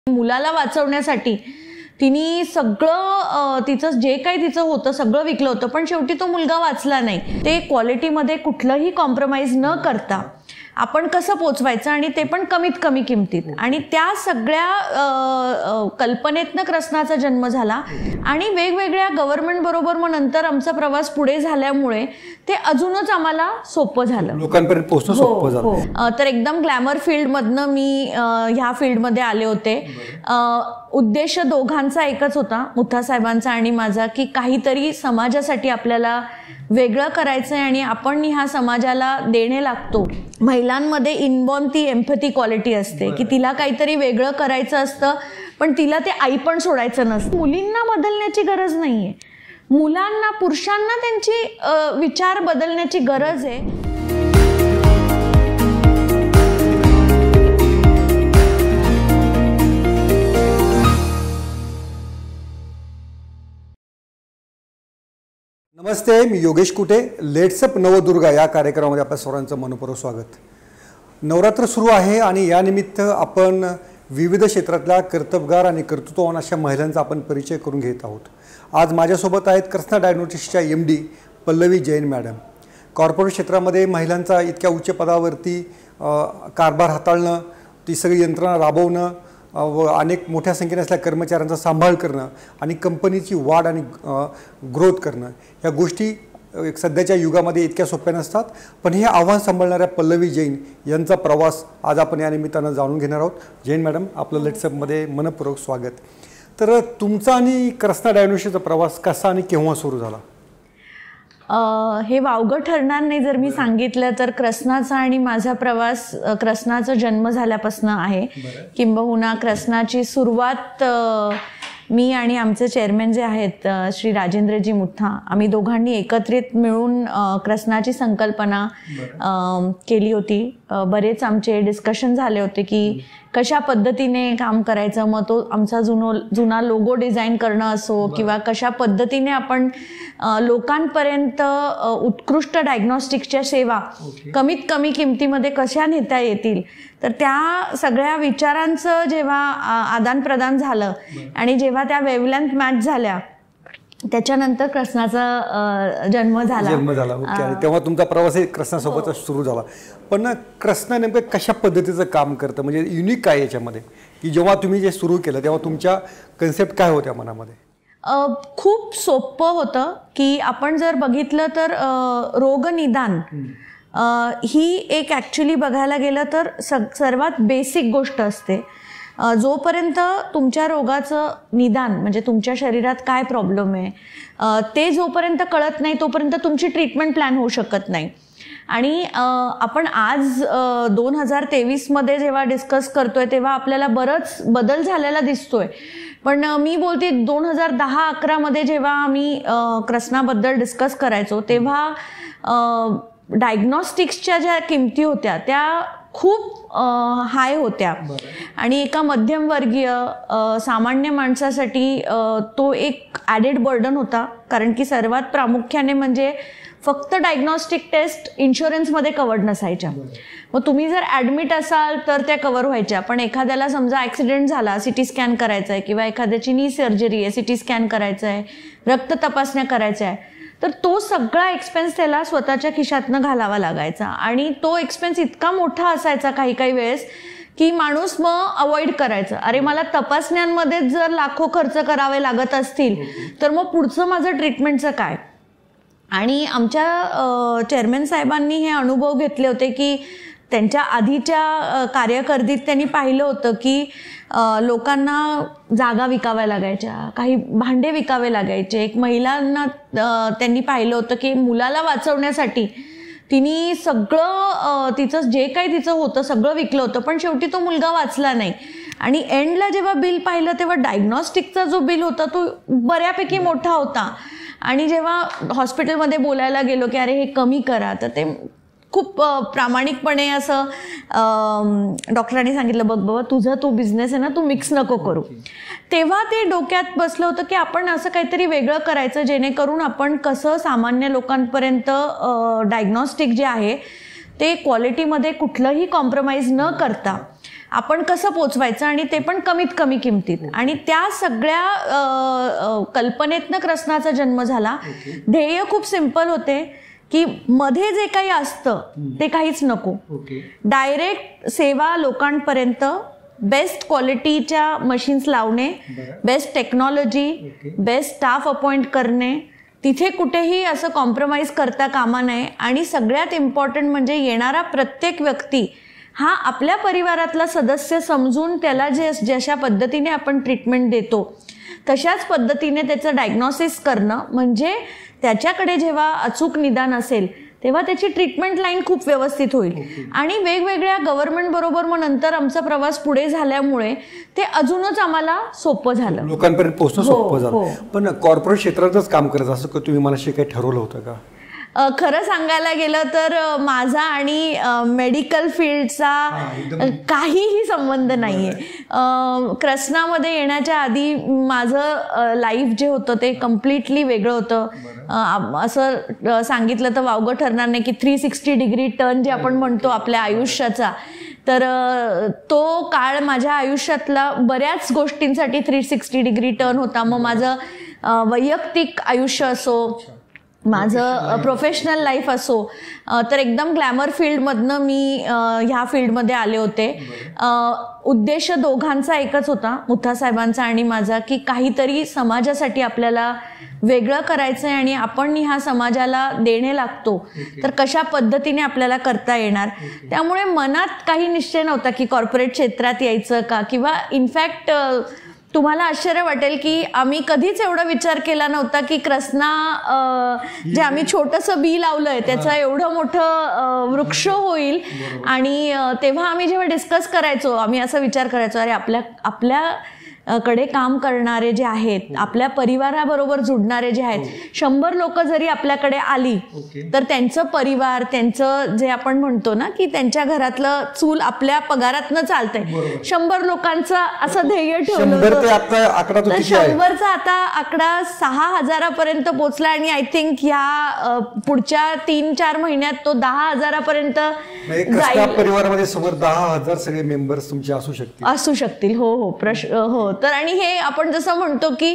मुलाला वाचवण्यासाठी तिने सगळं तिचं जे काही तिचं होतं सगळं विकलं होतं, पण शेवटी तो मुलगा वाचला नाही. ते क्वालिटीमध्ये कुठलंही कॉम्प्रोमाइज न करता आपण कसं पोचवायचं आणि ते पण कमीत कमी किमतीत, आणि त्या सगळ्या कल्पनेतनं कृष्णाचा जन्म झाला. आणि वेगवेगळ्या गव्हर्नमेंट बरोबर मग नंतर आमचा प्रवास पुढे झाल्यामुळे ते अजूनच आम्हाला सोपं झालं, लोकांपर्यंत पोहोचणं सोपं झालं. तर एकदम ग्लॅमर फील्डमधनं मी ह्या फील्डमध्ये आले होते. उद्देश दोघांचा एकच होता, मुथा साहेबांचा आणि माझा, की काहीतरी समाजासाठी आपल्याला वेगळं करायचं आहे आणि आपण ह्या समाजाला देणे लागतो. महिलांमध्ये इनबॉर्न ती एम्पॅथी क्वालिटी असते की तिला काहीतरी वेगळं करायचं असतं, पण तिला ते आई पण सोडायचं नसतं. मुलींना बदलण्याची गरज नाहीये, मुलांना, पुरुषांना त्यांची विचार बदलण्याची गरज आहे. नमस्ते, मी योगेश कुटे. लेट्स अप नवदुर्गा या कार्यक्रमामध्ये आपल्या सर्वांचं मनपूर्वक स्वागत. नवरात्र सुरू आहे आणि यानिमित्त आपण विविध क्षेत्रातल्या कर्तबगार आणि कर्तृत्ववान अशा महिलांचा आपण परिचय करून घेत आहोत. आज माझ्यासोबत आहेत कृष्णा डायग्नोस्टिक्सच्या MD Pallavi Jain madam. Corporate क्षेत्रामध्ये महिलांचा इतक्या उच्च पदावरती कारभार हाताळणं, ती सगळी यंत्रणा राबवणं व अनेक मोठ्या संख्येने असलेल्या कर्मचाऱ्यांचा सांभाळ करणं आणि कंपनीची वाढ आणि ग्रोथ करणं, ह्या गोष्टी सध्याच्या युगामध्ये इतक्या सोप्या नसतात. पण हे आव्हान सांभाळणाऱ्या पल्लवी जैन यांचा प्रवास आज आपण या निमित्तानं जाणून घेणार आहोत. जैन मॅडम, आपलं लेट्सअपमध्ये मनपूर्वक स्वागत. तर तुमचा आणि कृष्णा डायग्नोस्टिक्सचा प्रवास कसा आणि केव्हा सुरू झाला? हे वावगं ठरणार नाही जर मी सांगितलं तर. कृष्णाचा आणि माझा प्रवास कृष्णाचा जन्म झाल्यापासून आहे. किंबहुना कृष्णाची सुरुवात मी आणि आमचे चेअरमॅन जे आहेत श्री राजेंद्रजी मुथा, आम्ही दोघांनी एकत्रित मिळून कृष्णाची संकल्पना केली होती. बरेच आमचे डिस्कशन झाले होते की कशा पद्धतीने काम करायचं. मग तो आमचा जुना लोगो डिझाईन करणं असो किंवा कशा पद्धतीने आपण लोकांपर्यंत उत्कृष्ट डायग्नोस्टिक्सच्या सेवा कमीत कमी किमतीमध्ये कशा नेता येतील, तर त्या सगळ्या विचारांचं जेव्हा आदान प्रदान झालं आणि जेव्हा त्या वेव्हलेंथ मॅच झाल्या, त्याच्यानंतर कृष्णाचा जन्म झाला. ओके. तेव्हा तुमचा प्रवास कृष्णासोबत सुरू झाला. पण कृष्णा नेमकं कशा पद्धतीचं काम करतं, म्हणजे युनिक काय याच्यामध्ये, की जेव्हा तुम्ही जे सुरू केलं तेव्हा तुमच्या कन्सेप्ट काय होत्या मनामध्ये? खूप सोपं होतं की आपण जर बघितलं तर रोगनिदान ही एक ॲक्च्युली बघायला गेलं तर सर्वात बेसिक गोष्ट असते. जोपर्यंत तुमच्या रोगाचं निदान म्हणजे तुमच्या शरीरात काय प्रॉब्लेम आहे ते जोपर्यंत कळत नाही तोपर्यंत तुमची ट्रीटमेंट प्लॅन होऊ शकत नाही. आणि आपण आज 2023मध्ये जेव्हा डिस्कस करतोय तेव्हा आपल्याला बरंच बदल झालेला दिसतोय. पण मी बोलते 2010-11मध्ये जेव्हा आम्ही कृष्णाबद्दल डिस्कस करायचो तेव्हा डायग्नोस्टिक्सच्या ज्या किमती होत्या त्या खूप हाय होत्या. आणि एका मध्यमवर्गीय सामान्य माणसासाठी तो एक ॲडेड बर्डन होता, कारण की सर्वात प्रामुख्याने म्हणजे फक्त डायग्नोस्टिक टेस्ट इन्शुरन्समध्ये कवर्ड नसायच्या. मग तुम्ही जर ॲडमिट असाल तर त्या कव्हर व्हायच्या, पण एखाद्याला समजा ॲक्सिडेंट झाला, CT स्कॅन करायचा आहे किंवा एखाद्याची नी सर्जरी आहे, CT स्कॅन करायचं आहे, रक्त तपासण्या करायच्या आहे, तर तो सगळा एक्सपेन्स त्याला स्वतःच्या खिशातनं घालावा लागायचा. आणि तो एक्सपेन्स इतका मोठा असायचा काही काही वेळेस की माणूस मग अवॉइड करायचं. अरे मला तपासण्यांमध्येच जर लाखो खर्च करावे लागत असतील तर मग पुढचं माझं ट्रीटमेंटचं काय. आणि आमच्या चेअरमॅन साहेबांनी हे अनुभव घेतले होते की त्यांच्या आधीच्या कार्यकर्दीत त्यांनी पाहिलं होतं की लोकांना जागा विकाव्या लागायच्या, काही भांडे विकावे लागायचे. एक महिलांना त्यांनी पाहिलं होतं की मुलाला वाचवण्यासाठी तिने सगळं तिचं जे काही तिचं होतं सगळं विकलं होतं, पण शेवटी तो मुलगा वाचला नाही. आणि एंडला जेव्हा बिल पाहिलं तेव्हा डायग्नोस्टिकचा जो बिल होता तो बऱ्यापैकी मोठा होता. आणि जेव्हा हॉस्पिटलमध्ये बोलायला गेलो की अरे हे कमी करा, तर ते खूप प्रामाणिकपणे असं डॉक्टरांनी सांगितलं, बघ बाबा तुझा तो बिझनेस आहे ना, तू मिक्स नको करू. तेव्हा ते डोक्यात बसलं होतं की आपण असं काहीतरी वेगळं करायचं जेणेकरून आपण कसं सामान्य लोकांपर्यंत डायग्नोस्टिक जे आहे ते क्वालिटीमध्ये कुठलंही कॉम्प्रोमाइज न करता आपण कसं पोचवायचं आणि ते पण कमीत कमी किमतीत. आणि त्या सगळ्या कल्पनेतनं कृष्णाचा जन्म झाला. ध्येय खूप सिंपल होते की मध्ये जे काही असतं ते काहीच नको, डायरेक्ट सेवा लोकांपर्यंत, बेस्ट क्वालिटीच्या मशीन्स लावणे, best technology, best staff appoint करणे, तिथे कुठेही असं कॉम्प्रोमाइज करता कामा नये. आणि सगळ्यात इम्पॉर्टंट म्हणजे येणारा प्रत्येक व्यक्ती हा आपल्या परिवारातला सदस्य समजून त्याला जशा पद्धतीने आपण ट्रीटमेंट देतो तशाच पद्धतीने त्याचं डायग्नॉसिस करणं, म्हणजे त्याच्याकडे जेव्हा अचूक निदान असेल तेव्हा त्याची ट्रीटमेंट लाईन खूप व्यवस्थित होईल. आणि वेगवेगळ्या गव्हर्नमेंट बरोबर मग नंतर आमचा प्रवास पुढे झाल्यामुळे ते अजूनच आम्हाला सोपं झालं, लोकांपर्यंत पोहोचणं सोपं झालं. पण कॉर्पोरेट क्षेत्रातच काम करत असं तुम्ही मला काही ठरवलं होतं का? खरं सांगायला गेलं तर माझा आणि मेडिकल फील्डचा काहीही संबंध नाहीये. कृष्णामध्ये येण्याच्या आधी माझं लाईफ जे होतं ते कम्प्लिटली वेगळं होतं. असं सांगितलं तर वावगं ठरणार नाही की 360 डिग्री टर्न जे आपण म्हणतो आपल्या आयुष्याचा, तर तो काळ माझ्या आयुष्यातला बऱ्याच गोष्टींसाठी 360 डिग्री टर्न होता. मग माझं वैयक्तिक आयुष्य असो, माझं प्रोफेशनल लाईफ असो, तर एकदम ग्लॅमर फील्डमधनं मी ह्या फील्डमध्ये आले होते. उद्देश दोघांचा एकच होता, मुथा साहेबांचा आणि माझा, की काहीतरी समाजासाठी आपल्याला वेगळं करायचं आहे आणि आपण ह्या समाजाला देणे लागतो तर कशा पद्धतीने आपल्याला करता येणार. त्यामुळे मनात काही निश्चय नव्हता की कॉर्पोरेट क्षेत्रात यायचं का, किंवा इनफॅक्ट तुम्हाला आश्चर्य वाटेल की आम्ही कधीच एवढा विचार केला नव्हता की कृष्णा जे आम्ही छोटंसं बी लावलंय त्याचं एवढं मोठं वृक्ष होईल. आणि तेव्हा आम्ही जेव्हा डिस्कस करायचो आम्ही असा विचार करायचो, अरे आपल्याकडे काम करणारे जे आहेत, आपल्या परिवाराबरोबर जुडणारे जे आहेत, 100 लोक जरी आपल्याकडे आली तर त्यांचं परिवार, त्यांचं जे आपण म्हणतो ना की त्यांच्या घरातलं चूल आपल्या पगारातनं चालतंय. 100 लोकांचं असं ध्येय ठेवलं होतं. 100चा आता आकडा 6,000 पोहोचला आणि आय थिंक ह्या पुढच्या 3-4 महिन्यात तो 10,000 जाईल. परिवारामध्ये समोर 10,000 सगळे मेंबर्स तुमचे असू शकतील. हो हो हो. तर आणि हे आपण जसं म्हणतो की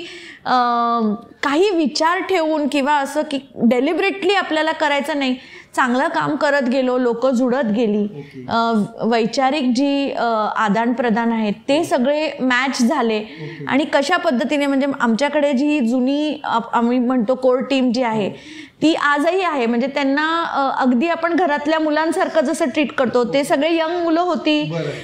काही विचार ठेवून किंवा असं की डेलिब्रेटली आपल्याला करायचं नाही, चांगलं काम करत गेलो, लोक जुळत गेली, वैचारिक जी आदान प्रदान आहेत ते सगळे मॅच झाले. आणि कशा पद्धतीने म्हणजे आमच्याकडे जी जुनी आम्ही म्हणतो कोर टीम जी आहे ती आजही आहे. म्हणजे त्यांना अगदी आपण घरातल्या मुलांसारखं जसं ट्रीट करतो, ते सगळे यंग मुलं होती.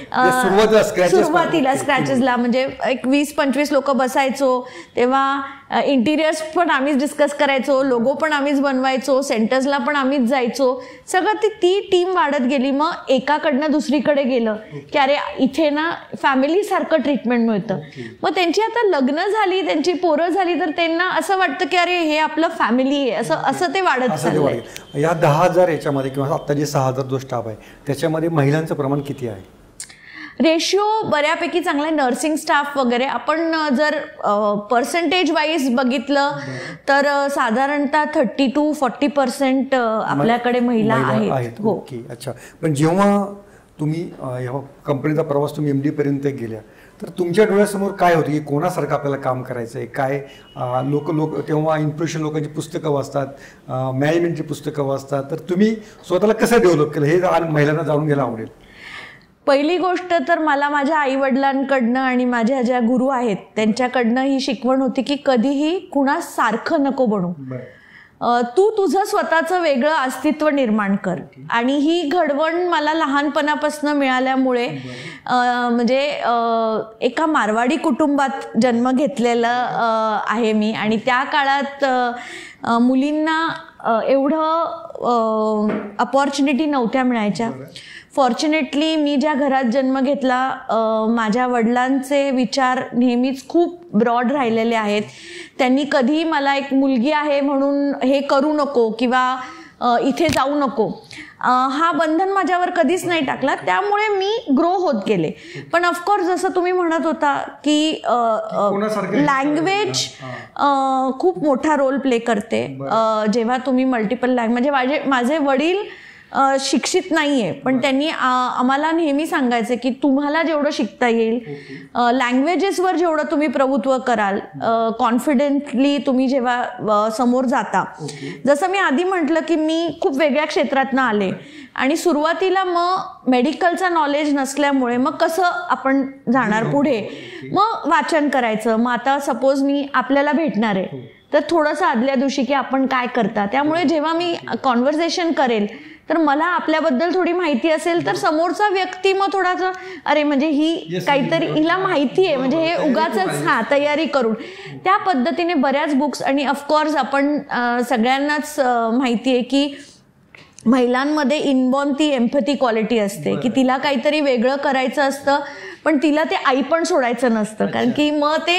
सुरुवातीला स्क्रॅचेसला म्हणजे एक 20-25 लोक बसायचो तेव्हा इंटिरियर्स पण आम्हीच डिस्कस करायचो, लोगो पण आम्हीच बनवायचो, सेंटर्सला पण आम्हीच जायचो. सगळं ती टीम वाढत गेली. मग एकाकडनं दुसरीकडे गेलं की अरे इथे ना फॅमिली सारखं ट्रीटमेंट मिळतं. मग त्यांची आता लग्न झाली, त्यांची पोरं झाली तर त्यांना असं वाटतं की अरे हे आपलं फॅमिली आहे, असं ते वाढत चाललंय. या 10,000 याच्यामध्ये किंवा आता जे 6,000 जो स्टाफ आहे त्याच्यामध्ये महिलांचं प्रमाण किती आहे? रेशिओ बऱ्यापैकी चांगला आहे. नर्सिंग स्टाफ वगैरे आपण जर पर्सेंटेज वाईज बघितलं तर साधारणतः 30 to 40% आपल्याकडे महिला आहेत. हो. अच्छा. पण जेव्हा तुम्ही कंपनीचा प्रवास तुम्ही MD पर्यंत गेल्या तर तुमच्या डोळ्यासमोर काय होतं की कोणासारखं आपल्याला काम करायचं आहे, काय लोक तेव्हा इन्फ्लुएन्शियल लोकांची पुस्तकं वाचतात, मॅनेजमेंटची पुस्तकं वाचतात, तर तुम्ही स्वतःला कसं डेव्हलप केलं हे महिलांना जाणून घ्यायला आवडेल. पहिली गोष्ट तर मला माझ्या आईवडिलांकडनं आणि माझ्या ज्या गुरु आहेत त्यांच्याकडनं ही शिकवण होती की कधीही कुणासारखं नको बनू, तू तुझं स्वतःचं वेगळं अस्तित्व निर्माण कर. आणि ही घडवण मला लहानपणापासून मिळाल्यामुळे म्हणजे एका मारवाडी कुटुंबात जन्म घेतलेला आहे मी. आणि त्या काळात मुलींना एवढं अपॉर्च्युनिटी नव्हत्या मिळायच्या. फॉर्च्युनेटली मी ज्या घरात जन्म घेतला माझ्या वडिलांचे विचार नेहमीच खूप ब्रॉड राहिलेले आहेत. त्यांनी कधी मला एक मुलगी आहे म्हणून हे करू नको किंवा इथे जाऊ नको हा बंधन माझ्यावर कधीच नाही टाकला. त्यामुळे मी ग्रो होत गेले. पण ऑफकोर्स जसं तुम्ही म्हणत होता की लँग्वेज खूप मोठा रोल प्ले करते. जेव्हा तुम्ही मल्टिपल लँग्वेज म्हणजे माझे वडील शिक्षित नाही आहे, पण त्यांनी आम्हाला नेहमी सांगायचं की तुम्हाला जेवढं शिकता येईल, लँग्वेजेसवर जेवढं तुम्ही प्रभुत्व कराल, कॉन्फिडेंटली तुम्ही जेव्हा समोर जाता. जसं मी आधी म्हटलं की मी खूप वेगळ्या क्षेत्रातनं आले आणि सुरुवातीला मग मेडिकलचा नॉलेज नसल्यामुळे मग कसं आपण जाणार पुढे, मग वाचन करायचं. मग आता सपोज मी आपल्याला भेटणार आहे तर थोडंसं आदल्या दिवशी की आपण काय करता, त्यामुळे जेव्हा मी कॉन्व्हर्सेशन करेल तर मला आपल्याबद्दल थोडी माहिती असेल तर समोरचा व्यक्ती मग थोडासा अरे म्हणजे ही काहीतरी हिला माहिती आहे, म्हणजे हे उगाचच तयारी करून त्या पद्धतीने बऱ्याच बुक्स. आणि ऑफकोर्स आपण सगळ्यांनाच माहिती आहे की महिलांमध्ये इनबॉर्न ती एम्पॅथी क्वालिटी असते की तिला काहीतरी वेगळं करायचं असतं, पण तिला ते आई पण सोडायचं नसतं, कारण की मग ते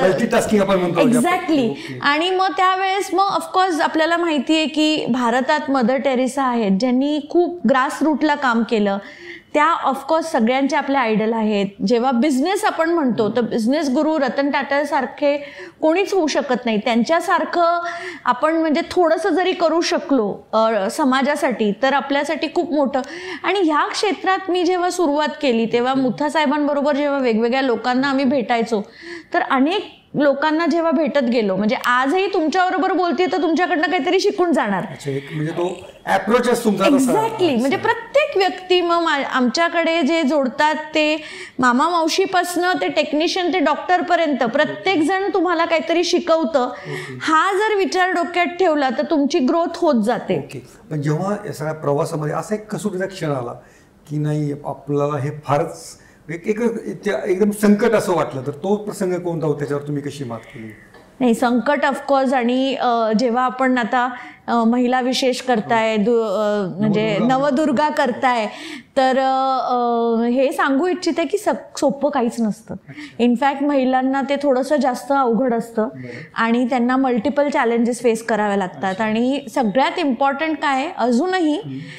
एक्झॅक्टली. आणि मग त्यावेळेस मग ऑफकोर्स आपल्याला माहिती आहे की भारतात मदर टेरेसा आहेत ज्यांनी खूप ग्रास रूटला काम केलं. त्या ऑफकोर्स सगळ्यांचे आपले आयडल आहेत. जेव्हा बिझनेस आपण म्हणतो तर बिझनेस गुरु रतन टाटा सारखे कोणीच होऊ शकत नाही. त्यांच्यासारखं आपण म्हणजे थोडंसं जरी करू शकलो समाजासाठी तर आपल्यासाठी खूप मोठं. आणि ह्या क्षेत्रात मी जेव्हा सुरुवात केली तेव्हा मुथा साहेबांबरोबर जेव्हा वेगवेगळ्या लोकांना आम्ही भेटायचो तर अनेक लोकांना जेव्हा भेटत गेलो, म्हणजे आजही तुमच्याबरोबर बोलते तर तुमच्याकडनं काहीतरी शिकून जाणार. म्हणजे तो अप्रोचच तुमचा एक्झॅक्टली. म्हणजे प्रत्येक व्यक्ती मग आमच्याकडे जे जोडतात ते मामा मावशीपासनं ते टेक्निशियन ते डॉक्टर पर्यंत प्रत्येक जण तुम्हाला काहीतरी शिकवतं. हा जर विचार डोक्यात ठेवला तर तुमची ग्रोथ होत जाते. पण जेव्हा या सगळ्या प्रवासामध्ये असा एक कसोटीचा क्षण आला की नाही आपल्याला हे फारच एकदम संकट असं वाटलं, तर तो प्रसंग कोणता होता, त्याच्यावर तुम्ही कशी मात केली? नाही, संकट ऑफकोर्स. आणि जेव्हा आपण आता महिला विशेष करताय, म्हणजे नवदुर्गा करताय, तर हे सांगू इच्छिते की सोपं काहीच नसतं. इनफॅक्ट महिलांना ते थोडंसं जास्त अवघड असतं आणि त्यांना मल्टिपल चॅलेंजेस फेस करावे लागतात. आणि सगळ्यात इम्पॉर्टंट काय अजूनही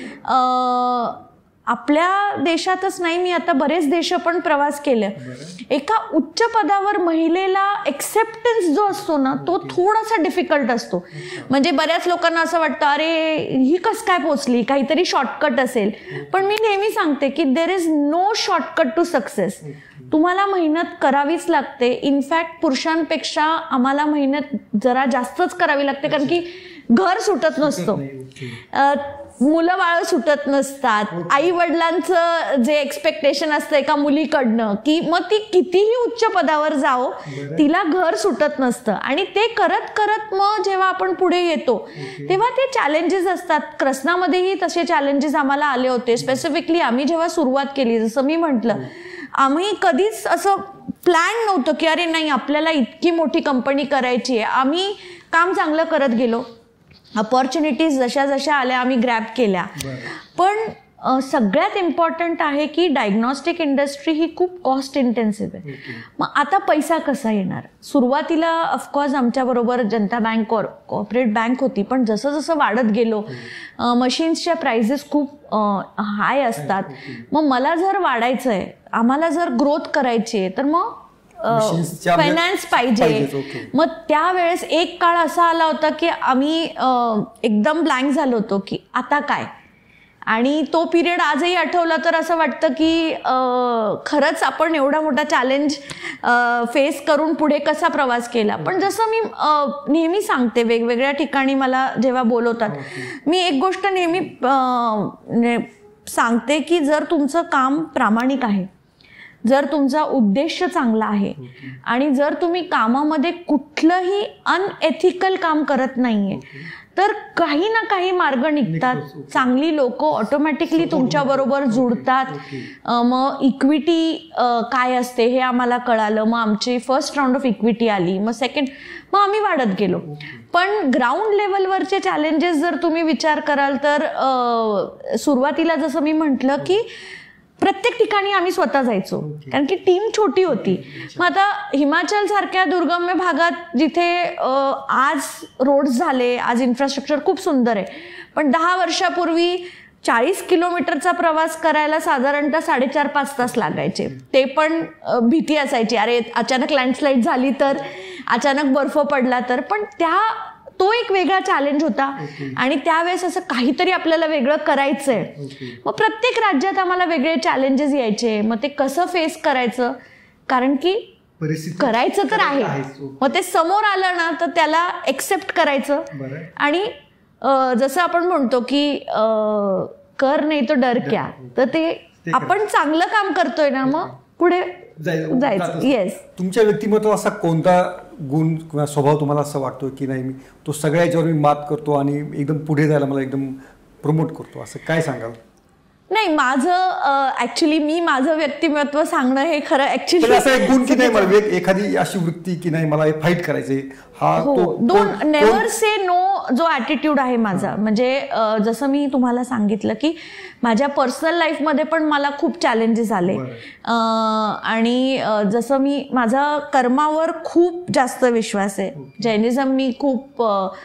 आपल्या देशातच नाही, मी आता बरेच देश पण प्रवास केले, एका उच्च पदावर महिलेला एक्सेप्टन्स जो असतो ना तो थोडासा डिफिकल्ट असतो. म्हणजे बऱ्याच लोकांना असं वाटतं अरे ही कस काय पोचली, काहीतरी शॉर्टकट असेल. पण मी नेहमी सांगते की there is no shortcut to success. तुम्हाला मेहनत करावीच लागते. इनफॅक्ट पुरुषांपेक्षा आम्हाला मेहनत जरा जास्तच करावी लागते, कारण की घर सुटत नसतं, मुलं बाळ सुटत नसतात, आई वडिलांचं जे एक्सपेक्टेशन असतं एका मुलीकडनं की मग ती कितीही उच्च पदावर जाओ तिला घर सुटत नसतं. आणि ते करत करत मग जेव्हा आपण पुढे येतो तेव्हा ते चॅलेंजेस असतात. कृष्णामध्येही तसे चॅलेंजेस आम्हाला आले होते. स्पेसिफिकली आम्ही जेव्हा सुरुवात केली, जसं मी म्हटलं, आम्ही कधीच असं प्लॅन नव्हतं की अरे नाही आपल्याला इतकी मोठी कंपनी करायची आहे. आम्ही काम चांगलं करत गेलो, अपॉर्च्युनिटीज जशा जशा आल्या आम्ही ग्रॅब केल्या. पण सगळ्यात इम्पॉर्टंट आहे की डायग्नॉस्टिक इंडस्ट्री ही खूप कॉस्ट इंटेन्सिव्ह आहे. मग आता पैसा कसा येणार? सुरुवातीला ऑफकोर्स आमच्याबरोबर जनता बँक कॉर्पोरेट बँक होती, पण जसं जसं वाढत गेलो मशीन्सच्या प्राइसेस खूप हाय असतात. मग मला जर वाढायचं आहे, आम्हाला जर ग्रोथ करायची आहे तर मग फायनान्स पाहिजे. मग त्यावेळेस एक काळ असा आला होता की आम्ही एकदम ब्लँक झालो होतो की आता काय. आणि तो पिरियड आजही आठवला तर असं वाटतं की खरंच आपण एवढा मोठा चॅलेंज फेस करून पुढे कसा प्रवास केला. पण जसं मी नेहमी सांगते, वेगवेगळ्या ठिकाणी मला जेव्हा बोलवतात, मी एक गोष्ट नेहमी सांगते की जर तुमचं काम प्रामाणिक आहे, जर तुमचा उद्देश चांगला आहे आणि जर तुम्ही कामामध्ये कुठलंही अनएथिकल काम करत नाहीये तर काही ना काही मार्ग निघतात. चांगली लोक ऑटोमॅटिकली तुमच्या बरोबर जुडतात. मग इक्विटी काय असते हे आम्हाला कळालं. मग आमची फर्स्ट राऊंड ऑफ इक्विटी आली, मग सेकंड, मग आम्ही वाढत गेलो. पण ग्राउंड लेवलवरचे चॅलेंजेस जर तुम्ही विचार कराल तर सुरुवातीला जसं मी म्हटलं की प्रत्येक ठिकाणी आम्ही स्वतः जायचो, कारण की टीम छोटी होती. मग आता हिमाचल सारख्या दुर्गम्य भागात जिथे आज रोड्स झाले, आज इन्फ्रास्ट्रक्चर खूप सुंदर आहे, पण 10 वर्षापूर्वी 40 किलोमीटरचा प्रवास करायला साधारणतः 4.5-5 तास लागायचे. ते पण भीती असायची, अरे अचानक लँडस्लाईड झाली तर, अचानक बर्फ पडला तर. पण तो एक वेगळा चॅलेंज होता आणि त्यावेळेस असं काहीतरी आपल्याला वेगळं करायचंय. मग प्रत्येक राज्यात आम्हाला वेगळे चॅलेंजेस यायचे. मग ते कसं फेस करायचं, कारण की करायचं तर आहे, मग ते समोर आलं ना तर त्याला एक्सेप्ट करायचं. आणि जसं आपण म्हणतो की कर नाही तो डर क्या, तर ते आपण चांगलं काम करतोय ना मग पुढे जायचं. येस. तुमच्या व्यक्तिमत्व असा कोणता गुण किंवा स्वभाव तुम्हाला असं वाटतो की नाही मी तो सगळ्या याच्यावर मी मात करतो आणि एकदम पुढे जायला मला एकदम प्रमोट करतो, असं काय सांगाल? नाही, माझं ऍक्च्युली मी माझं व्यक्तिमत्व सांगणं हे खरं ऍक्च्युली असं एक गुण की नाही मला एखादी अशी वृत्ती की नाही मला फाईट करायचंय, हा नेव्हर से नो जो ॲटिट्यूड आहे माझा. म्हणजे जसं मी तुम्हाला सांगितलं की माझ्या पर्सनल लाईफमध्ये पण मला खूप चॅलेंजेस आले. आणि जसं मी माझा कर्मावर खूप जास्त विश्वास आहे. जैनिझम मी खूप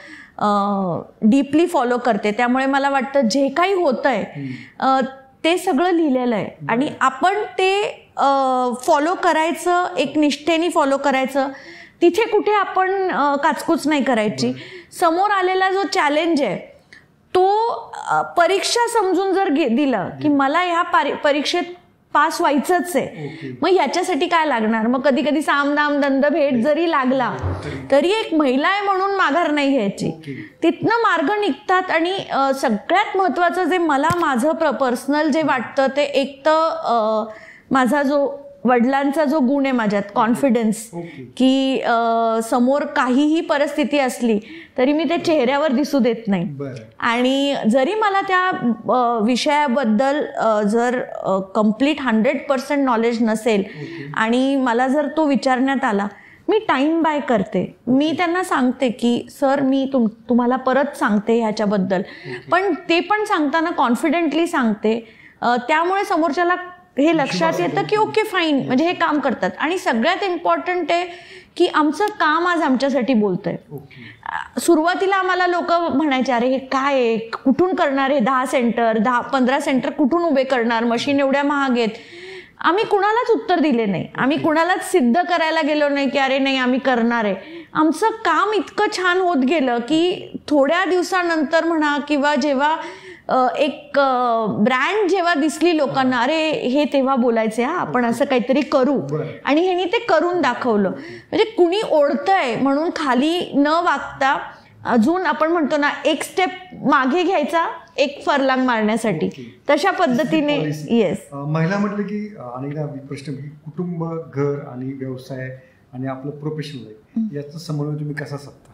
डीपली फॉलो करते, त्यामुळे मला वाटतं जे काही होतंय ते सगळं लिहिलेलं आहे आणि आपण ते फॉलो करायचं, एक निष्ठेने फॉलो करायचं. तिथे कुठे आपण काचकूच नाही करायची. समोर आलेला जो चॅलेंज आहे तो परीक्षा समजून जर दिलं की मला ह्या परीक्षेत पास व्हायचंच आहे, मग ह्याच्यासाठी काय लागणार, मग कधी कधी सामदाम दंड भेट जरी लागला तरी एक महिला आहे म्हणून माघार नाही घ्यायची. तिथनं मार्ग निघतात. आणि सगळ्यात महत्वाचं जे मला माझं पर्सनल जे वाटतं ते एक तर माझा जो वडिलांचा जो गुण आहे माझ्यात, कॉन्फिडन्स, की समोर काहीही परिस्थिती असली तरी मी ते चेहऱ्यावर दिसू देत नाही. आणि जरी मला त्या विषयाबद्दल जर कम्प्लीट 100% नॉलेज नसेल आणि मला जर तो विचारण्यात आला, मी टाइम बाय करते. मी त्यांना सांगते की सर मी तुम्हाला परत सांगते ह्याच्याबद्दल, पण ते पण सांगताना कॉन्फिडेंटली सांगते. त्यामुळे समोरच्याला हे लक्षात येतं की ओके फाईन, म्हणजे हे काम करतात. आणि सगळ्यात इम्पॉर्टंट आहे की आमचं काम आज आमच्यासाठी बोलतंय. सुरुवातीला आम्हाला लोक म्हणायचे अरे हे काय आहे, कुठून करणार, हे 10 सेंटर 10-15 सेंटर कुठून उभे करणार, मशीन एवढ्या महाग आहेत. आम्ही कुणालाच उत्तर दिले नाही, आम्ही कुणालाच सिद्ध करायला गेलो नाही की अरे नाही आम्ही करणार आहे. आमचं काम इतकं छान होत गेलं की थोड्या दिवसानंतर म्हणा किंवा जेव्हा एक ब्रँड जेव्हा दिसली लोकांना, अरे हे तेव्हा बोलायचे हा आपण असं काहीतरी करू, आणि ह्यांनी ते करून दाखवलं. म्हणजे कुणी ओढतंय म्हणून खाली न वागता अजून आपण म्हणतो ना एक स्टेप मागे घ्यायचा एक फरलांग मारण्यासाठी, तशा पद्धतीने. येस. महिला म्हटलं की अनेकदा प्रश्न की कुटुंब, घर आणि व्यवसाय आणि आपलं प्रोफेशनल लाईफ याचा समन्वय तुम्ही कसा साधता?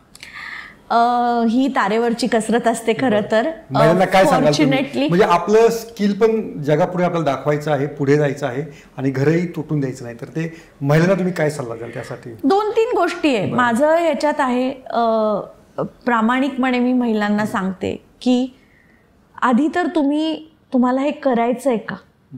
ही तारेवरची कसरत असते खरं तर. फॉर्च्युनेटली म्हणजे आपलं स्किल पण जगापुढे आपल्याला दाखवायचं आहे, पुढे जायचं आहे आणि घरही तुटून द्यायचं नाही, तर ते महिलांना तुम्ही काय सल्ला द्याल त्यासाठी? 2-3 गोष्टी आहे माझं ह्याच्यात आहे. प्रामाणिकपणे मी महिलांना सांगते की आधी तर तुम्हाला हे करायचंय का,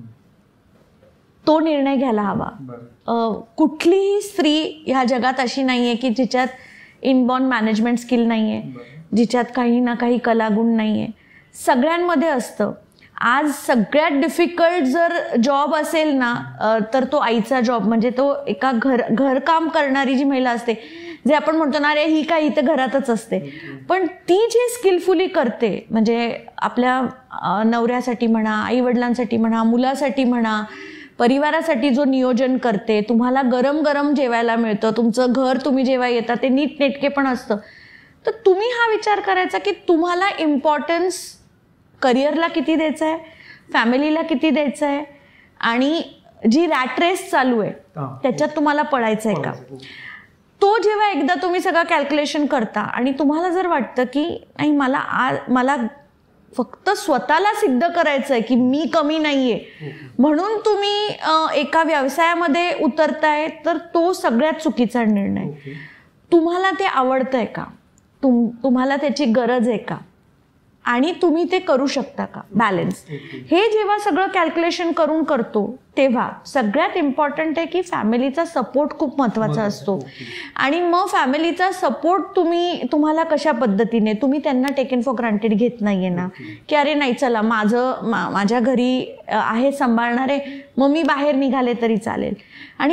तो निर्णय घ्यायला हवा. कुठलीही स्त्री ह्या जगात अशी नाहीये की जिच्यात इनबॉर्न मॅनेजमेंट स्किल नाहीये, जिच्यात काही ना काही कलागुण नाहीये. सगळ्यांमध्ये असतं. आज सगळ्यात डिफिकल्ट जर जॉब असेल ना तर तो आईचा जॉब. म्हणजे तो एका घरकाम करणारी जी महिला असते, जे आपण म्हणतो ना अरे ही काय इथं घरातच असते, पण ती जी स्किलफुली करते, म्हणजे आपल्या नवऱ्यासाठी म्हणा, आई वडिलांसाठी म्हणा, मुलासाठी म्हणा, परिवारासाठी जो नियोजन करते, तुम्हाला गरम गरम जेवायला मिळतं, तुमचं घर तुम्ही जेव्हा येता ते नीट नेटके पण असतं, तर तुम्ही हा विचार करायचा की तुम्हाला इम्पॉर्टन्स करिअरला किती द्यायचं आहे, फॅमिलीला किती द्यायचं आहे, आणि जी रॅट रेस चालू आहे त्याच्यात तुम्हाला पडायचं आहे का. तो जेव्हा एकदा तुम्ही सगळं कॅल्क्युलेशन करता आणि तुम्हाला जर वाटतं की नाही मला फक्त स्वतःला सिद्ध करायचंय की मी कमी नाहीये म्हणून तुम्ही एका व्यवसायामध्ये उतरताय, तर तो सगळ्यात चुकीचा निर्णय. तुम्हाला ते आवडतंय का, तुम्हाला त्याची गरज आहे का, आणि तुम्ही ते करू शकता का, बॅलन्स. हे जेव्हा सगळं कॅल्क्युलेशन करून करतो तेव्हा सगळ्यात इम्पॉर्टंट आहे की फॅमिलीचा सपोर्ट खूप महत्त्वाचा असतो. आणि मग फॅमिलीचा सपोर्ट तुम्हाला कशा पद्धतीने, तुम्ही त्यांना टेकन फॉर ग्रांटेड घेत नाहीये ना, की अरे नाही चला माझ्या घरी आहे सांभाळणारे, मग मी बाहेर निघाले तरी चालेल. आणि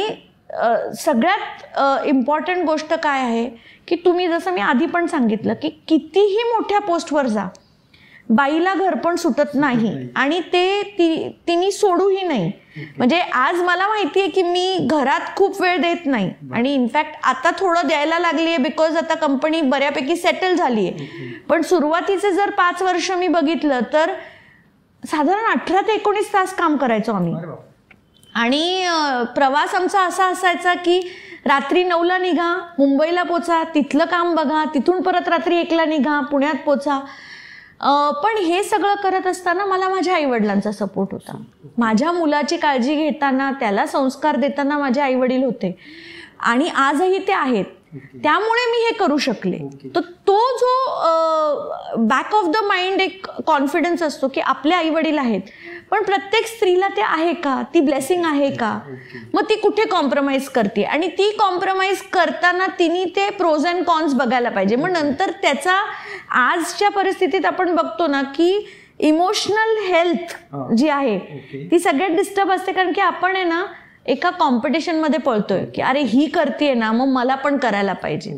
सगळ्यात इम्पॉर्टंट गोष्ट काय आहे की तुम्ही जसं मी आधी पण सांगितलं की कितीही मोठ्या पोस्टवर जा, बाईला घर पण सुटत नाही आणि ते तिने सोडूही नाही. म्हणजे आज मला माहिती आहे की मी घरात खूप वेळ देत नाही आणि इनफॅक्ट आता थोडं द्यायला लागली आहे बिकॉज आता कंपनी बऱ्यापैकी सेटल झाली आहे. पण सुरुवातीचे जर 5 वर्ष मी बघितलं तर साधारण 18 ते 19 तास काम करायचो आम्ही. आणि प्रवास आमचा असा असायचा की रात्री 9ला निघा, मुंबईला पोचा, तिथलं काम बघा, तिथून परत रात्री 1ला निघा, पुण्यात पोचा. पण हे सगळं करत असताना मला माझ्या आईवडिलांचा सपोर्ट होता. माझ्या मुलाची काळजी घेताना, त्याला संस्कार देताना माझे आईवडील होते आणि आजही ते आहेत. त्यामुळे मी हे करू शकले. तर तो जो बॅक ऑफ द माइंड एक कॉन्फिडन्स असतो की आपले आईवडील आहेत, पण प्रत्येक स्त्रीला ते आहे का, ती ब्लेसिंग आहे का, मग ती कुठे कॉम्प्रोमाइज करते आणि ती कॉम्प्रोमाइज करताना तिने ते प्रोज अँड कॉन्स बघायला पाहिजे. मग नंतर त्याचा आजच्या परिस्थितीत आपण बघतो ना की इमोशनल हेल्थ जी आहे ती सगळ्यात डिस्टर्ब असते. कारण की आपण आहे ना एका कॉम्पिटिशन मध्ये पळतोय की अरे ही करतेय ना मग मला पण करायला पाहिजे.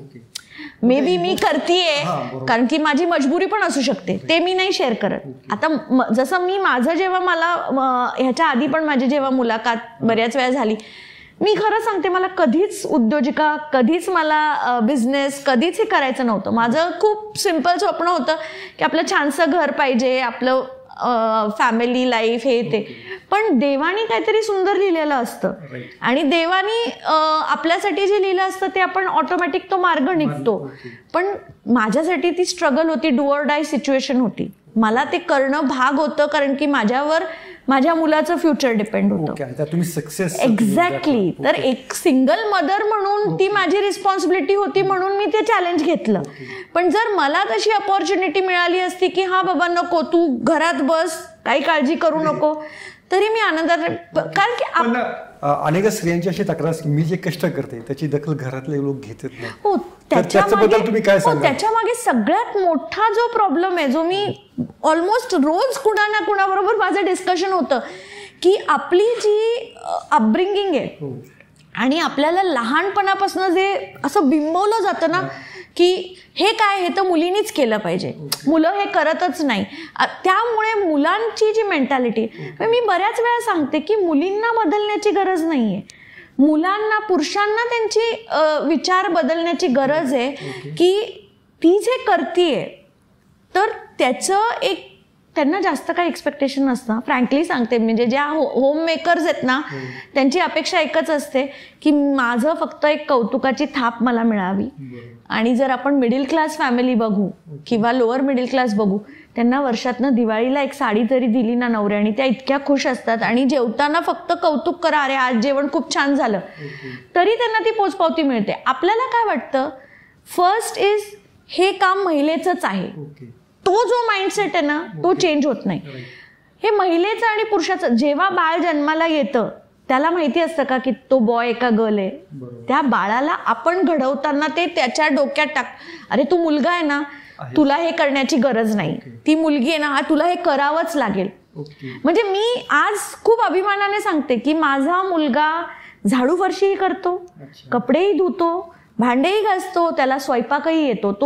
मे बी मी करतेय कारण की माझी मजबुरी पण असू शकते, ते मी नाही शेअर करत. आता जसं मी माझं जेव्हा मला ह्याच्या आधी पण माझी जेव्हा मुलाखत बऱ्याच वेळा झाली, मी खरं सांगते मला कधीच उद्योजिका, कधीच मला बिझनेस, कधीच हे करायचं नव्हतं. माझं खूप सिम्पल स्वप्न होतं की आपलं छानसं घर पाहिजे, आपलं फॅमिली लाईफ हे ते. पण देवानी काहीतरी सुंदर लिहिलेलं असतं आणि देवानी आपल्यासाठी जे लिहिलं असतं ते आपण ऑटोमॅटिक तो मार्ग निघतो. पण माझ्यासाठी ती स्ट्रगल होती, डू ऑर डाय सिच्युएशन होती. मला ते करणं भाग होतं कारण की माझ्यावर माझ्या मुलाचं फ्युचर डिपेंड होतं. तुम्ही सक्सेस एक्झॅक्टली. तर एक सिंगल मदर म्हणून ती माझी रिस्पॉन्सिबिलिटी होती म्हणून मी ते चॅलेंज घेतलं. पण जर मला तशी अपॉर्च्युनिटी मिळाली असती की हा बाबा नको तू घरात बस, काही काळजी करू नको, तरी मी आनंदात. कारण की अनेक स्त्रियांची अशी तक्रार मी जे कष्ट करते त्याची दखल घरातले लोक घेतात नाही. हो, त्याच्याबद्दल तुम्ही काय सांगाल? त्याच्या मागे सगळ्यात मोठा जो प्रॉब्लेम आहे, जो मी ऑलमोस्ट रोज कुणा ना कुणाबरोबर माझं डिस्कशन होतं की आपली जी अपब्रिंगिंग आहे आणि आपल्याला लहानपणापासून जे असं बिंबवलं जातं ना की हे काय, हे तर मुलींनीच केलं पाहिजे, मुलं हे करतच नाही. त्यामुळे मुलांची जी मेंटॅलिटी, मी बऱ्याच वेळा सांगते की मुलींना बदलण्याची गरज नाहीये, मुलांना, पुरुषांना त्यांची विचार बदलण्याची गरज आहे की ती जे करतीये तर त्याचं एक त्यांना जास्त काही एक्सपेक्टेशन नसतं. फ्रँकली सांगते, म्हणजे ज्या होम मेकर्स आहेत ना त्यांची अपेक्षा एकच असते की माझं फक्त एक कौतुकाची थाप मला मिळावी. आणि जर आपण मिडल क्लास फॅमिली बघू किंवा लोअर मिडल क्लास बघू, त्यांना वर्षातनं दिवाळीला एक साडी जरी दिली ना नवऱ्याने, त्या इतक्या खुश असतात आणि जेवताना फक्त कौतुक करा, अरे आज जेवण खूप छान झालं, तरी त्यांना ती पोचपावती मिळते. आपल्याला काय वाटतं, फर्स्ट इज हे काम महिलेचंच आहे, तो जो माइंडसेट आहे ना तो चेंज होत नाही. हे महिलेचं आणि पुरुषाचं, जेव्हा बाळ जन्माला येतं त्याला माहिती असतं का की तो बॉय का गर्ल आहे? त्या बाळाला आपण घडवताना ते त्याच्या डोक्यात टाक, अरे तू मुलगा आहे ना, तुला हे करण्याची गरज नाही, ती मुलगी आहे ना, तुला हे करावंच लागेल. म्हणजे मी आज खूप अभिमानाने सांगते की माझा मुलगा झाडू फरशीही करतो, कपडेही धुतो, भांडेही घासतो, त्याला स्वयंपाकही येतो. तो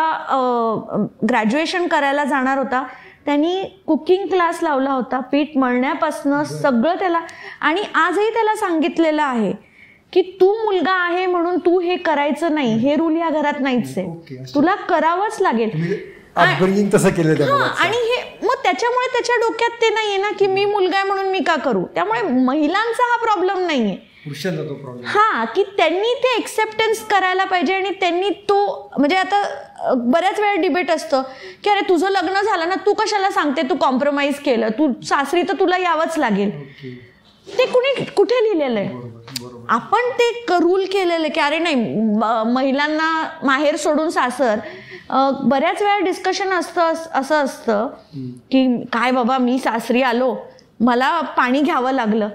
जेव्हा ग्रॅज्युएशन करायला जाणार होता त्यांनी कुकिंग क्लास लावला होता, पीठ मळण्यापासनं सगळं त्याला. आणि आजही त्याला सांगितलेलं आहे की तू मुलगा आहे म्हणून तू हे करायचं नाही, हे रूल या घरात नाहीच आहे, तुला करावंच लागेल. आणि हे मग त्याच्यामुळे त्याच्या डोक्यात ते नाहीये ना की मी मुलगा आहे म्हणून मी का करू. त्यामुळे महिलांचा हा प्रॉब्लेम नाहीये, हा, की त्यांनी ते एक्सेप्टन्स करायला पाहिजे. आणि त्यांनी तो, म्हणजे आता बऱ्याच वेळा डिबेट असतं की अरे तुझं लग्न झालं ना, तू कशाला सांगते तू कॉम्प्रोमाइज केलं, तू सासरी तर तुला यावंच लागेल. ते कुठे लिहिलेलं आहे? आपण ते रूल केलेलं की अरे नाही, महिलांना माहेर सोडून सासर. बऱ्याच वेळा डिस्कशन असं असतं की काय बाबा मी सासरी आलो, मला पाणी घ्यावं लागलं,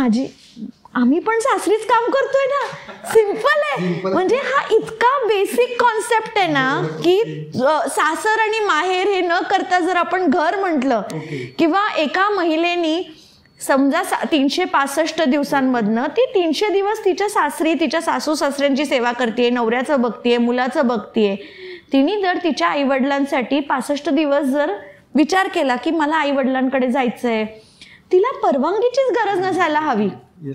आम्ही पण सासरीच काम करतोय ना. सिंपल आहे. म्हणजे हा इतका बेसिक कॉन्सेप्ट आहे ना की सासर आणि माहेर हे न करता जर आपण घर म्हटलं किंवा एका महिलेनी समजा 365 दिवसांमधनं ती 300 दिवस तिच्या सासरी तिच्या सासू सासऱ्यांची सेवा करते, नवऱ्याचं बघतीये, मुलाचं बघतीये. तिने जर तिच्या आईवडिलांसाठी 65 दिवस जर विचार केला की मला आईवडिलांकडे जायचंय, तिला परवानगीचीच गरज नसायला हवी.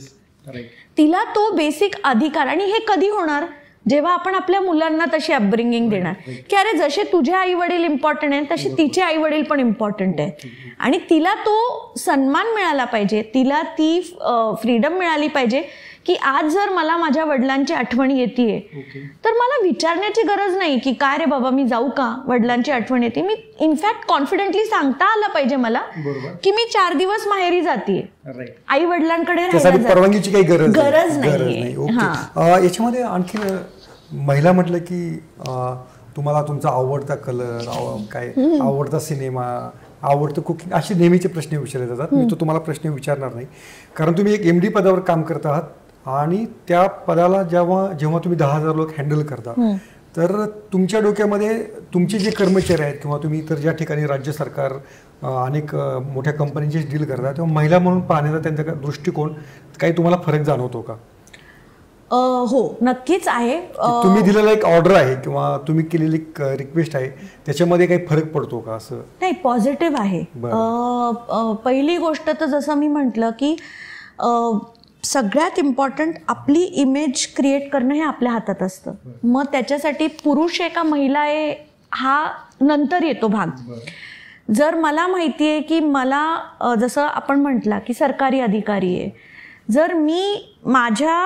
तिला तो बेसिक अधिकार. आणि हे कधी होणार? जेव्हा आपण आपल्या मुलांना तशी अपब्रिंगिंग देणार की अरे जसे तुझे आई वडील इम्पॉर्टंट आहेत तसे तिचे आई वडील पण इम्पॉर्टंट आहेत. आणि तिला तो सन्मान मिळाला पाहिजे, तिला ती फ्रीडम मिळाली पाहिजे की आज जर मला माझ्या वडिलांची आठवण येते तर मला विचारण्याची गरज नाही की काय रे बाबा मी जाऊ का, वडिलांची आठवण येते. मी इनफॅक्ट कॉन्फिडेंटली सांगता आलं पाहिजे मला की मी 4 दिवस माहेरी जाते, आई वडिलांकडे परवानगीची काही गरज नाही. याच्यामध्ये आणखी महिला म्हटलं की तुम्हाला तुमचा आवडता कलर, काय आवडता सिनेमा, आवडतं कुकिंग, असे नेहमीचे प्रश्न विचारले जातात. मी तो तुम्हाला प्रश्न विचारणार नाही कारण तुम्ही एक MD पदावर काम करत आहात आणि त्या पदाला जेव्हा तुम्ही 10,000 लोक हँडल करता तर तुमच्या डोक्यामध्ये तुमचे जे कर्मचारी आहेत किंवा तुम्ही इतर ज्या ठिकाणी राज्य सरकार अनेक मोठ्या कंपनीचे डील करता तेव्हा महिला म्हणून पाहण्याचा त्यांचा दृष्टिकोन काही तुम्हाला फरक जाणवतो का? हो, नक्कीच आहे. तुम्ही दिलेला एक ऑर्डर आहे किंवा तुम्ही केलेली रिक्वेस्ट आहे त्याच्यामध्ये काही फरक पडतो का? असं नाही, पॉझिटिव्ह आहे. पहिली गोष्ट तर जसं मी म्हटलं की सगळ्यात इम्पॉर्टंट आपली इमेज क्रिएट करणं हे आपल्या हातात असतं. मग त्याच्यासाठी पुरुष आहे का महिला आहे हा नंतर येतो भाग. जर मला माहिती आहे की मला जसं आपण म्हटलं की सरकारी अधिकारी आहे, जर मी माझ्या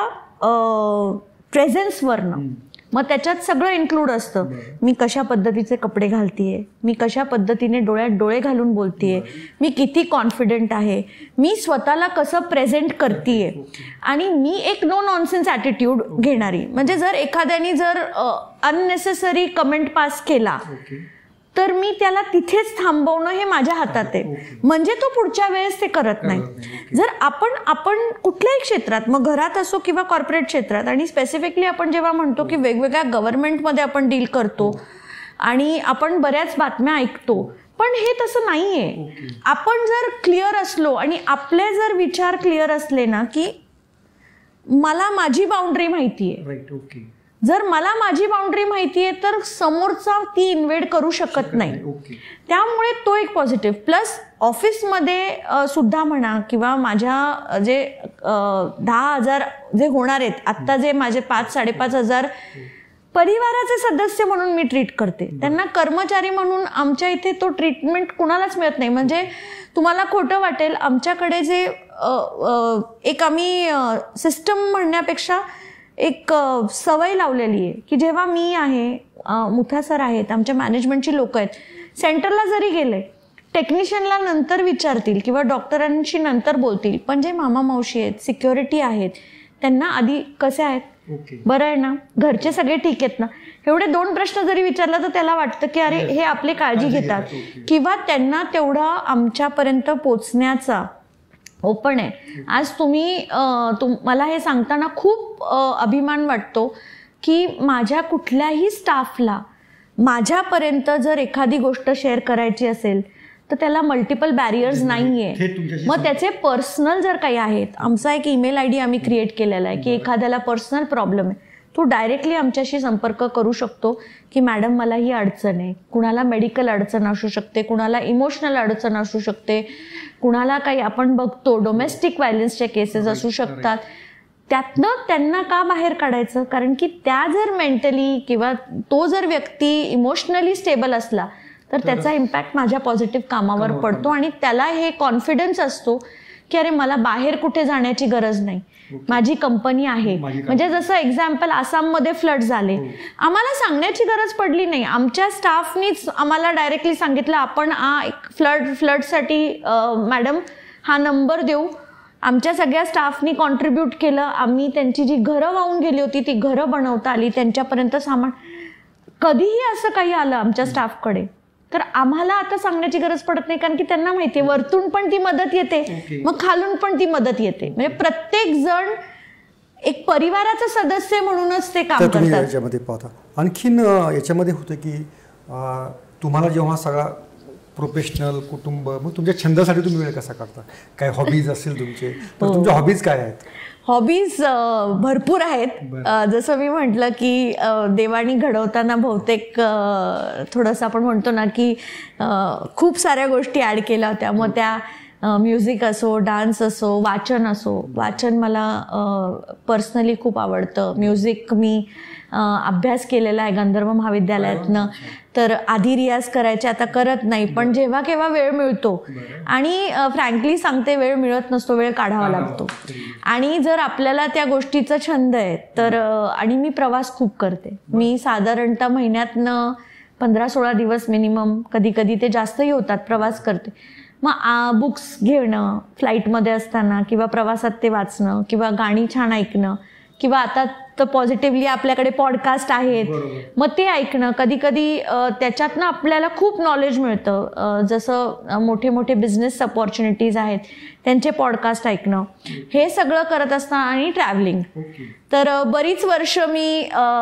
प्रेझेन्सवरनं, मग त्याच्यात सगळं इन्क्लूड असतं. मी कशा पद्धतीचे कपडे घालतीये, मी कशा पद्धतीने डोळ्यात डोळे घालून बोलतीये, मी किती कॉन्फिडंट आहे, मी स्वतःला कसं प्रेझेंट करतीये, आणि मी एक नो नॉनसेन्स ॲटिट्यूड घेणारी. म्हणजे जर एखाद्याने जर अननेसेसरी कमेंट पास केला तर मी त्याला तिथेच थांबवणं हे माझ्या हातात आहे. म्हणजे तो पुढच्या वेळेस ते करत नाही. जर आपण कुठल्याही क्षेत्रात, मग घरात असो किंवा कॉर्पोरेट क्षेत्रात, आणि स्पेसिफिकली आपण जेव्हा म्हणतो की वेगवेगळ्या गव्हर्नमेंटमध्ये आपण डील करतो आणि आपण बऱ्याच बातम्या ऐकतो, पण हे तसं नाहीये. आपण जर क्लिअर असलो आणि आपले जर विचार क्लिअर असले ना की मला माझी बाउंड्री माहितीये, जर मला माझी बाउंड्री माहितीये तर समोरचा ती इन्व्हेड करू शकत नाही. त्यामुळे तो एक पॉझिटिव्ह. प्लस ऑफिसमध्ये सुद्धा म्हणा किंवा माझ्या जे 10,000 जे होणार आहेत आत्ता, जे माझे 5-5.5 परिवाराचे सदस्य म्हणून मी ट्रीट करते. त्यांना कर्मचारी म्हणून आमच्या इथे तो ट्रीटमेंट कुणालाच मिळत नाही. म्हणजे तुम्हाला खोटं वाटेल, आमच्याकडे जे एक आम्ही सिस्टम म्हणण्यापेक्षा एक सवय लावलेली आहे की जेव्हा मी आहे, मुथा सर आहेत, आमच्या मॅनेजमेंटची लोक आहेत, सेंटरला जरी गेले टेक्निशियनला नंतर विचारतील किंवा डॉक्टरांशी नंतर बोलतील, पण जे मामा मावशी आहेत, सिक्युरिटी आहेत, त्यांना आधी कसे आहेत, बरं आहे ना, घरचे सगळे ठीक आहेत ना, एवढे 2 प्रश्न जरी विचारला तर त्याला वाटतं की अरे हे आपली काळजी घेतात किंवा त्यांना तेवढा आमच्यापर्यंत पोचण्याचा ओपन आहे. आज मला हे सांगताना खूप अभिमान वाटतो की माझ्या कुठल्याही स्टाफला माझ्यापर्यंत जर एखादी गोष्ट शेअर करायची असेल तर त्याला मल्टिपल बॅरियर्स नाहीये. मग त्याचे पर्सनल जर काही आहेत, आमचा एक ईमेल ID आम्ही क्रिएट केलेला आहे की एखाद्याला पर्सनल प्रॉब्लेम आहे तो डायरेक्टली आमच्याशी संपर्क करू शकतो की मॅडम मला ही अडचण आहे. कुणाला मेडिकल अडचण असू शकते, कुणाला इमोशनल अडचण असू शकते, कुणाला काही आपण बघतो डोमेस्टिक व्हायलन्सच्या केसेस असू शकतात. त्यातनं त्यांना का बाहेर काढायचं? कारण की त्या जर मेंटली किंवा तो जर व्यक्ती इमोशनली स्टेबल असला तर त्याचा इम्पॅक्ट माझ्या पॉझिटिव्ह कामावर पडतो आणि त्याला हे कॉन्फिडन्स असतो की अरे मला बाहेर कुठे जाण्याची गरज नाही, माझी कंपनी आहे. म्हणजे जसं एक्झाम्पल आसाममध्ये फ्लड झाले, आम्हाला सांगण्याची गरज पडली नाही, आमच्या स्टाफनीच आम्हाला डायरेक्टली सांगितलं आपण फ्लडसाठी मॅडम हा नंबर देऊ. आमच्या सगळ्या स्टाफनी कॉन्ट्रीब्यूट केलं. आम्ही त्यांची जी घरं वाहून गेली होती ती घरं बनवता आली, त्यांच्यापर्यंत सामान. कधीही असं काही आलं आमच्या स्टाफकडे तर आम्हाला आता सांगण्याची गरज पडत नाही, कारण की त्यांना माहिती आहे वरतून पण ती मदत येते, मग खालून पण ती मदत येते. म्हणजे प्रत्येक जण एक परिवाराचा सदस्य म्हणूनच ते काम करतात. याच्यामध्ये पाहता आणखीन याच्यामध्ये होतं की तुम्हाला जेव्हा सगळा प्रोफेशनल, कुटुंब, मग तुमच्या छंदासाठी तुम्ही वेळ कसा काढता? काय हॉबीज असतील तुमचे, तर तुमच्या हॉबीज काय आहेत? हॉबीज भरपूर आहेत. जसं मी म्हटलं की देवानी घडवताना बहुतेक थोडंसं आपण म्हणतो ना की खूप साऱ्या गोष्टी ॲड केल्या होत्या. मग त्या म्युझिक असो, डान्स असो, वाचन असो. वाचन मला पर्सनली खूप आवडतं. म्युझिक मी अभ्यास केलेला आहे गंधर्व महाविद्यालयातनं. तर आधी रियाज करायचे, आता करत नाही, पण जेव्हा केव्हा वेळ मिळतो. आणि फ्रँकली सांगते, वेळ मिळत नसतो, वेळ काढावा लागतो. आणि जर आपल्याला त्या गोष्टीचा छंद आहे तर आणि मी प्रवास खूप करते. मी साधारणतः महिन्यातनं 15-16 दिवस मिनिमम, कधी कधी ते जास्तही होतात, प्रवास करते. मग बुक्स घेणं फ्लाईटमध्ये असताना किंवा प्रवासात ते वाचणं किंवा गाणी छान ऐकणं किंवा आता तर पॉझिटिव्हली आपल्याकडे पॉडकास्ट आहेत, मग ते ऐकणं. कधी कधी त्याच्यातनं आपल्याला खूप नॉलेज मिळतं. जसं मोठे मोठे बिझनेस अपॉर्च्युनिटीज आहेत त्यांचे पॉडकास्ट ऐकणं, हे सगळं करत असताना. आणि ट्रॅव्हलिंग. तर बरीच वर्ष मी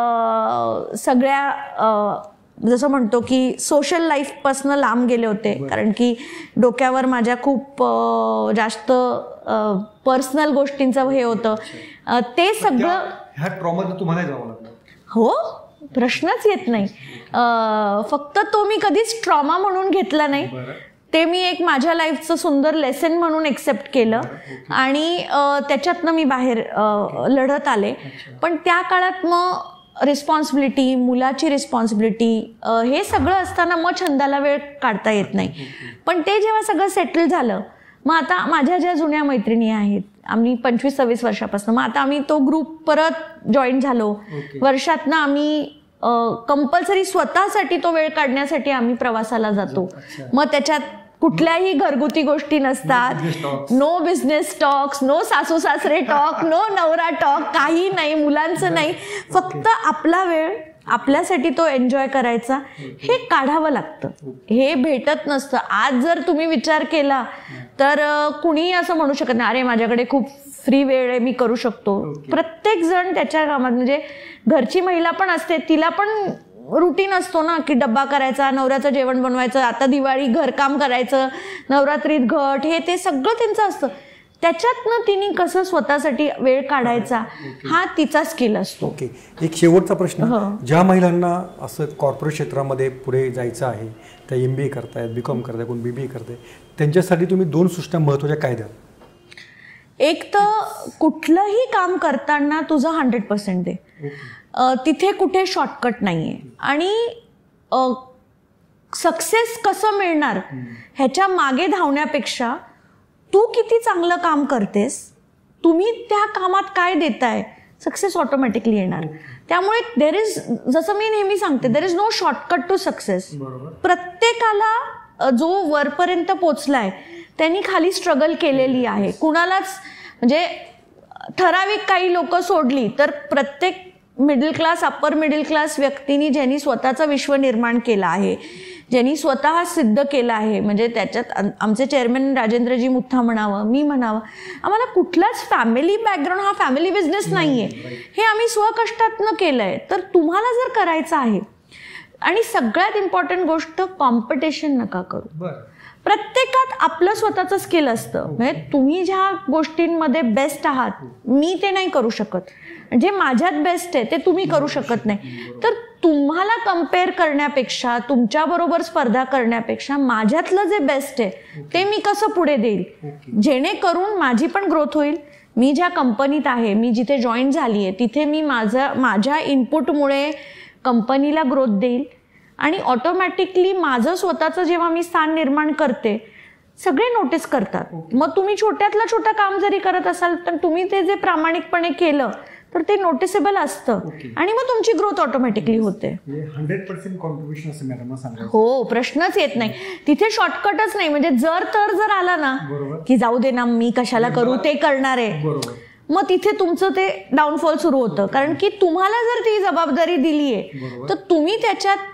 सगळ्या जसं म्हणतो की सोशल लाईफपासून लांब गेले होते. कारण की डोक्यावर माझ्या खूप जास्त पर्सनल गोष्टींचं हे होतं. ते सगळं ह्या ट्रॉमात तुम्हाला जावं लागलं? हो, प्रश्नच येत नाही. फक्त तो मी कधीच ट्रॉमा म्हणून घेतला नाही. ते मी एक माझ्या लाईफचं सुंदर लेसन म्हणून एक्सेप्ट केलं आणि त्याच्यातनं मी बाहेर लढत आले. पण त्या काळात मग रिस्पॉन्सिबिलिटी, मुलाची रिस्पॉन्सिबिलिटी, हे सगळं असताना मग छंदाला वेळ काढता येत नाही. पण ते जेव्हा सगळं सेटल झालं, मग आता माझ्या ज्या जुन्या मैत्रिणी आहेत, आम्ही 25-26 वर्षापासून, मग आता आम्ही तो ग्रुप परत जॉईन झालो. वर्षातनं आम्ही कंपल्सरी स्वतःसाठी तो वेळ काढण्यासाठी आम्ही प्रवासाला जातो. मग त्याच्यात कुठल्याही घरगुती गोष्टी नसतात. नो बिझनेस टॉक्स, नो सासू सासरे टॉक, नो नवरा टॉक, काही नाही, मुलांचं नाही. फक्त आपला वेळ आपल्यासाठी तो एन्जॉय करायचा. हे काढावं लागतं, हे भेटत नसतं. आज जर तुम्ही विचार केला तर कुणीही असं म्हणू शकत नाही, अरे माझ्याकडे खूप फ्री वेळ आहे, मी करू शकतो. प्रत्येक जण त्याच्या कामात, म्हणजे घरची महिला पण असते, तिला पण रुटीन असतो ना की डब्बा करायचा, नवऱ्याचं जेवण बनवायचं, आता दिवाळी घरकाम करायचं, नवरात्रीत घट, हे ते सगळं त्यांचं असतं. त्याच्यातनं तिने कसं स्वतःसाठी वेळ काढायचा हा तिचा स्किल असतो. ओके, एक शेवटचा प्रश्न. ज्या महिलांना असं कॉर्पोरेट क्षेत्रामध्ये पुढे जायचं आहे, त्या MBA करतायत, BCom करतायत, कोण BBA करताय, त्यांच्यासाठी तुम्ही 2 सूचना महत्त्वाच्या काय द्याल? एक तर कुठलंही काम करताना तुझं 100% दे. तिथे कुठे शॉर्टकट नाहीये. आणि सक्सेस कसं मिळणार ह्याच्या मागे धावण्यापेक्षा तू किती चांगलं काम करतेस, तुम्ही त्या कामात काय देताय, सक्सेस ऑटोमॅटिकली येणार. त्यामुळे देर इज, जसं मी नेहमी सांगते, there is no shortcut to success. प्रत्येकाला जो वरपर्यंत पोचलाय त्यांनी खाली स्ट्रगल केलेली आहे. कुणालाच म्हणजे ठराविक काही लोक सोडली तर प्रत्येक middle class, upper middle class व्यक्तींनी ज्यांनी स्वतःचं विश्व निर्माण केलं आहे, ज्यांनी स्वतः सिद्ध केलं आहे, म्हणजे त्याच्यात आमचे चेअरमॅन राजेंद्रजी मुथा म्हणावं, मी म्हणावं, आम्हाला कुठलाच फॅमिली बॅकग्राऊंड, हा फॅमिली बिझनेस नाहीये, हे आम्ही स्वकष्टातनं केलंय. तर तुम्हाला जर करायचं आहे, आणि सगळ्यात इम्पॉर्टंट गोष्ट, कॉम्पिटिशन नका करू. प्रत्येकात आपलं स्वतःचं स्किल असतं. म्हणजे तुम्ही ज्या गोष्टींमध्ये बेस्ट आहात, मी ते नाही करू शकत, जे माझ्यात बेस्ट आहे ते तुम्ही करू शकत नाही. तर तुम्हाला कम्पेअर करण्यापेक्षा, तुमच्याबरोबर स्पर्धा करण्यापेक्षा, माझ्यातलं जे बेस्ट आहे ते मी कसं पुढे देईल, जेणेकरून माझी पण ग्रोथ होईल. मी ज्या कंपनीत आहे, मी जिथे जॉईन झाली आहे, तिथे मी माझ्या इनपुटमुळे कंपनीला ग्रोथ देईल. आणि ऑटोमॅटिकली माझं स्वतःचं जेव्हा मी स्थान निर्माण करते, सगळे नोटीस करतात. मग तुम्ही छोट्यातलं छोटं काम जरी करत असाल तर तुम्ही ते जे प्रामाणिकपणे केलं तर ते नोटिसेबल असतं आणि मग तुमची ग्रोथ ऑटोमॅटिकली होते. 100% कॉन्ट्रीब्युशन असं मॅडम सांगा. हो, प्रश्नच येत नाही. तिथे शॉर्टकटच नाही. म्हणजे जर आला ना की जाऊ दे ना, मी कशाला करू, ते करणार आहे, मग तिथे तुमचं ते डाऊनफॉल सुरू होतं. कारण की तुम्हाला जर ती जबाबदारी दिली आहे तर तुम्ही त्याच्यात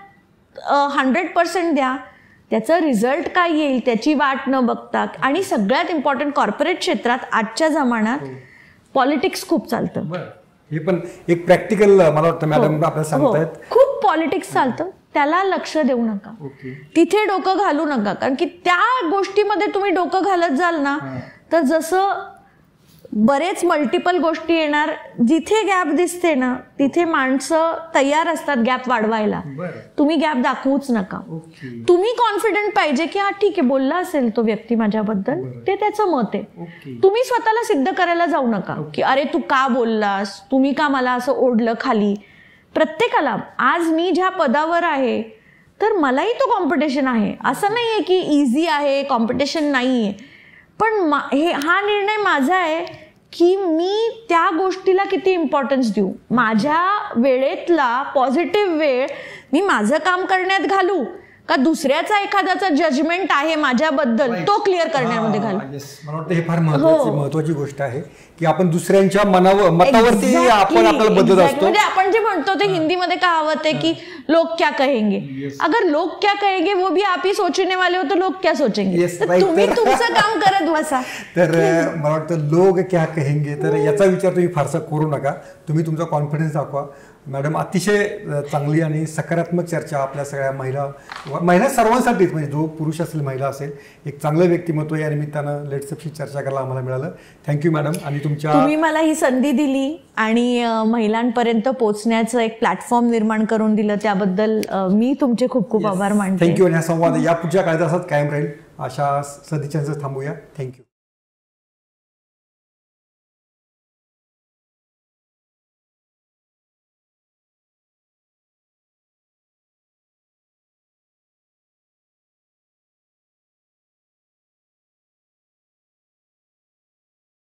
100% द्या. त्याचं रिझल्ट काय येईल त्याची वाट न बघता. आणि सगळ्यात इम्पॉर्टंट, कॉर्पोरेट क्षेत्रात आजच्या जमान्यात पॉलिटिक्स खूप चालतं. हे पण एक प्रॅक्टिकल मला वाटतं मॅडम आपल्याला सांगतायत. खूप पॉलिटिक्स चालतं. त्याला लक्ष देऊ नका, तिथे डोकं घालू नका. कारण की त्या गोष्टीमध्ये तुम्ही डोकं घालत जाल ना तर जसं बरेच मल्टिपल गोष्टी येणार, जिथे गॅप दिसते ना तिथे माणसं तयार असतात गॅप वाढवायला. तुम्ही गॅप दाखवूच नका. तुम्ही कॉन्फिडंट पाहिजे की हा ठीक आहे, बोलला असेल तो व्यक्ती माझ्याबद्दल, ते त्याचं मत आहे. तुम्ही स्वतःला सिद्ध करायला जाऊ नका की अरे तू का बोललास, तुम्ही का मला असं ओढलं खाली. प्रत्येकाला आज मी ज्या पदावर आहे तर मलाही तो कॉम्पिटिशन आहे, असं नाहीये की इझी आहे, कॉम्पिटिशन नाहीये. पण हा निर्णय माझा आहे की मी त्या गोष्टीला किती इम्पॉर्टन्स देऊ. माझ्या वेळेतला पॉझिटिव्ह वेळ मी माझं काम करण्यात घालू का दुसऱ्याचा एखाद्याचा जजमेंट आहे माझ्याबद्दल तो क्लिअर करण्यामध्ये घालू. मला वाटतं हे फार महत्वाची गोष्ट आहे की आपण दुसऱ्यांच्या मतावरती आपण आपल्याला बदलत असतो. म्हणजे आपण जे म्हणतो ते हिंदीमध्ये कहावत आहे की लोग क्या कहेंगे. अगर लोग क्या कहेंगे वो भी आप ही सोचने वाले हो तो लोग क्या सोचेंगे. तुम्ही तुमचं काम करत बसा. तर मला वाटतं लोग क्या कहेंगे तर याचा विचार तुम्ही फारसा करू नका. तुम्ही तुमचा कॉन्फिडन्स दाखवा. मॅडम, अतिशय चांगली आणि सकारात्मक चर्चा आपल्या सगळ्या महिला सर्वांसाठीच, म्हणजे जो पुरुष असेल महिला असेल, एक चांगलं व्यक्तिमत्व या निमित्तानं लेट्सअपशी चर्चा करायला आम्हाला मिळालं. Thank you madam. आणि तुम्ही मला ही संधी दिली आणि महिलांपर्यंत पोहोचण्याचं एक प्लॅटफॉर्म निर्माण करून दिलं त्याबद्दल मी तुमचे खूप खूप आभार मानते. थँक्यू. आणि हा संवाद या पुढच्या काळात असाच कायम राहील अशा सदिच्छांचं थांबूया. थँक्यू.